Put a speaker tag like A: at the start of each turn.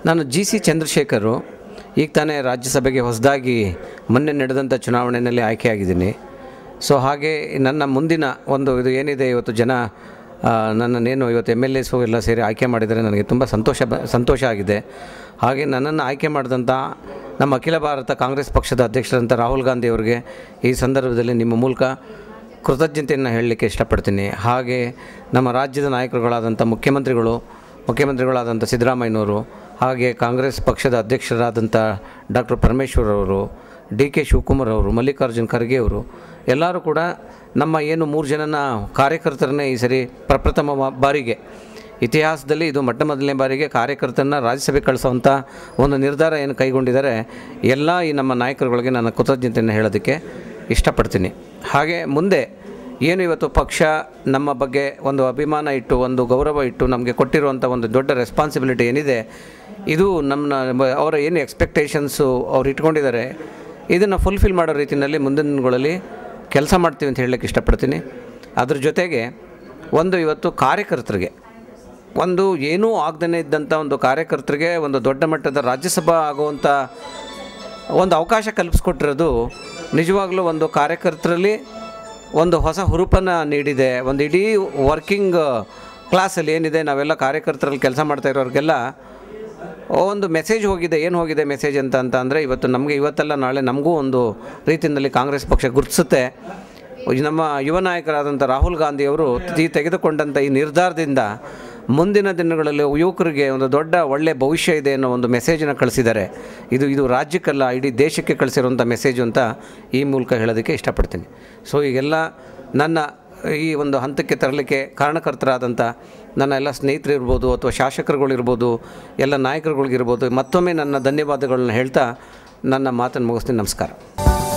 A: ನಾನು ಸಿ ಚಂದ್ರಶೇಖರ್ ಈಗ ತಾನೇ ರಾಜ್ಯಸಭೆಗೆ ಹೊಸದಾಗಿ ಮೊನ್ನೆ ನಡೆದಂಥ ಚುನಾವಣೆಯಲ್ಲಿ ಆಯ್ಕೆಯಾಗಿದ್ದೀನಿ. ಸೊ ಹಾಗೆ ನನ್ನ ಮುಂದಿನ ಒಂದು ಇದು ಏನಿದೆ, ಇವತ್ತು ಜನ ನನ್ನನ್ನೇನು ಇವತ್ತು MLAs ಎಲ್ಲ ಸೇರಿ ಆಯ್ಕೆ ಮಾಡಿದರೆ ನನಗೆ ತುಂಬ ಸಂತೋಷ ಆಗಿದೆ. ಹಾಗೆ ನನ್ನನ್ನು ಆಯ್ಕೆ ಮಾಡಿದಂಥ ನಮ್ಮ ಅಖಿಲ ಭಾರತ ಕಾಂಗ್ರೆಸ್ ಪಕ್ಷದ ಅಧ್ಯಕ್ಷರಂಥ ರಾಹುಲ್ ಗಾಂಧಿ ಅವರಿಗೆ ಈ ಸಂದರ್ಭದಲ್ಲಿ ನಿಮ್ಮ ಮೂಲಕ ಕೃತಜ್ಞತೆಯನ್ನು ಹೇಳಲಿಕ್ಕೆ ಇಷ್ಟಪಡ್ತೀನಿ. ಹಾಗೆ ನಮ್ಮ ರಾಜ್ಯದ ನಾಯಕರುಗಳಾದಂಥ ಮುಖ್ಯಮಂತ್ರಿಗಳಾದಂಥ ಸಿದ್ದರಾಮಯ್ಯನವರು, ಹಾಗೆ ಕಾಂಗ್ರೆಸ್ ಪಕ್ಷದ ಅಧ್ಯಕ್ಷರಾದಂಥ ಡಾಕ್ಟರ್ ಪರಮೇಶ್ವರ್ ಅವರು, DK ಶಿವಕುಮಾರ್ ಅವರು, ಮಲ್ಲಿಕಾರ್ಜುನ್ ಖರ್ಗೆ ಅವರು ಎಲ್ಲರೂ ಕೂಡ ನಮ್ಮ ಏನು 3 ಜನನ ಕಾರ್ಯಕರ್ತರನ್ನೇ ಈ ಸರಿ ಪ್ರಪ್ರಥಮ ಬಾರಿಗೆ ಇತಿಹಾಸದಲ್ಲಿ ಇದು ಮೊದಲನೇ ಬಾರಿಗೆ ಕಾರ್ಯಕರ್ತರನ್ನ ರಾಜ್ಯಸಭೆ ಕಳಿಸೋವಂಥ ಒಂದು ನಿರ್ಧಾರ ಏನು ಕೈಗೊಂಡಿದ್ದಾರೆ, ಎಲ್ಲ ಈ ನಮ್ಮ ನಾಯಕರುಗಳಿಗೆ ನಾನು ಕೃತಜ್ಞತೆಯನ್ನು ಹೇಳೋದಕ್ಕೆ ಇಷ್ಟಪಡ್ತೀನಿ. ಹಾಗೆ ಮುಂದೆ ಏನು ಇವತ್ತು ಪಕ್ಷ ನಮ್ಮ ಬಗ್ಗೆ ಒಂದು ಅಭಿಮಾನ ಇಟ್ಟು, ಒಂದು ಗೌರವ ಇಟ್ಟು ನಮಗೆ ಕೊಟ್ಟಿರುವಂಥ ಒಂದು ದೊಡ್ಡ ರೆಸ್ಪಾನ್ಸಿಬಿಲಿಟಿ ಏನಿದೆ, ಇದು ಅವರ ಏನು ಎಕ್ಸ್ಪೆಕ್ಟೇಷನ್ಸು ಅವ್ರು ಇಟ್ಕೊಂಡಿದ್ದಾರೆ, ಇದನ್ನು ಫುಲ್ಫಿಲ್ ಮಾಡೋ ರೀತಿಯಲ್ಲಿ ಮುಂದಿನ ದಿನಗಳಲ್ಲಿ ಕೆಲಸ ಮಾಡ್ತೀವಿ ಅಂತ ಹೇಳಲಿಕ್ಕೆ ಇಷ್ಟಪಡ್ತೀನಿ. ಅದ್ರ ಜೊತೆಗೆ ಇವತ್ತು ಕಾರ್ಯಕರ್ತರಿಗೆ ಒಂದು ಏನೂ ಆಗದೇ ಇದ್ದಂಥ ಒಂದು ಕಾರ್ಯಕರ್ತರಿಗೆ ಒಂದು ದೊಡ್ಡ ಮಟ್ಟದ ರಾಜ್ಯಸಭಾ ಆಗುವಂಥ ಒಂದು ಅವಕಾಶ ಕಲ್ಪಿಸ್ಕೊಟ್ಟಿರೋದು ನಿಜವಾಗ್ಲೂ ಒಂದು ಕಾರ್ಯಕರ್ತರಲ್ಲಿ ಒಂದು ಹೊಸ ಹುರುಪನ್ನು ನೀಡಿದೆ. ಒಂದು ಇಡೀ ವರ್ಕಿಂಗ್ ಕ್ಲಾಸಲ್ಲಿ ಏನಿದೆ, ನಾವೆಲ್ಲ ಕಾರ್ಯಕರ್ತರಲ್ಲಿ ಕೆಲಸ ಮಾಡ್ತಾ ಇರೋರಿಗೆಲ್ಲ ಒಂದು ಮೆಸೇಜ್ ಹೋಗಿದೆ. ಏನು ಹೋಗಿದೆ ಮೆಸೇಜ್ ಅಂತ ಅಂದರೆ, ಇವತ್ತೆಲ್ಲ ನಾಳೆ ನಮಗೂ ಒಂದು ರೀತಿಯಲ್ಲಿ ಕಾಂಗ್ರೆಸ್ ಪಕ್ಷ ಗುರುತಿಸುತ್ತೆ. ನಮ್ಮ ಯುವ ನಾಯಕರಾದಂಥ ರಾಹುಲ್ ಗಾಂಧಿಯವರು ತೆಗೆದುಕೊಂಡಂಥ ಈ ನಿರ್ಧಾರದಿಂದ ಮುಂದಿನ ದಿನಗಳಲ್ಲಿ ಯುವಕರಿಗೆ ಒಂದು ಒಳ್ಳೆಯ ಭವಿಷ್ಯ ಇದೆ ಅನ್ನೋ ಒಂದು ಮೆಸೇಜನ್ನು ಕಳಿಸಿದ್ದಾರೆ. ಇದು ರಾಜ್ಯಕ್ಕಲ್ಲ, ಇಡೀ ದೇಶಕ್ಕೆ ಕಳಿಸಿರುವಂಥ ಮೆಸೇಜು ಅಂತ ಈ ಮೂಲಕ ಹೇಳೋದಕ್ಕೆ ಇಷ್ಟಪಡ್ತೀನಿ. ಸೊ ಈಗೆಲ್ಲ ನನ್ನ ಈ ಒಂದು ಹಂತಕ್ಕೆ ತರಲಿಕ್ಕೆ ಕಾರಣಕರ್ತರಾದಂಥ ನನ್ನ ಎಲ್ಲ ಸ್ನೇಹಿತರಿರ್ಬೋದು ಅಥವಾ ಶಾಸಕರುಗಳಿರ್ಬೋದು, ಎಲ್ಲ ನಾಯಕರುಗಳಿಗಿರ್ಬೋದು, ಮತ್ತೊಮ್ಮೆ ನನ್ನ ಧನ್ಯವಾದಗಳನ್ನ ಹೇಳ್ತಾ ನನ್ನ ಮಾತನ್ನು ಮುಗಿಸ್ತೀನಿ. ನಮಸ್ಕಾರ.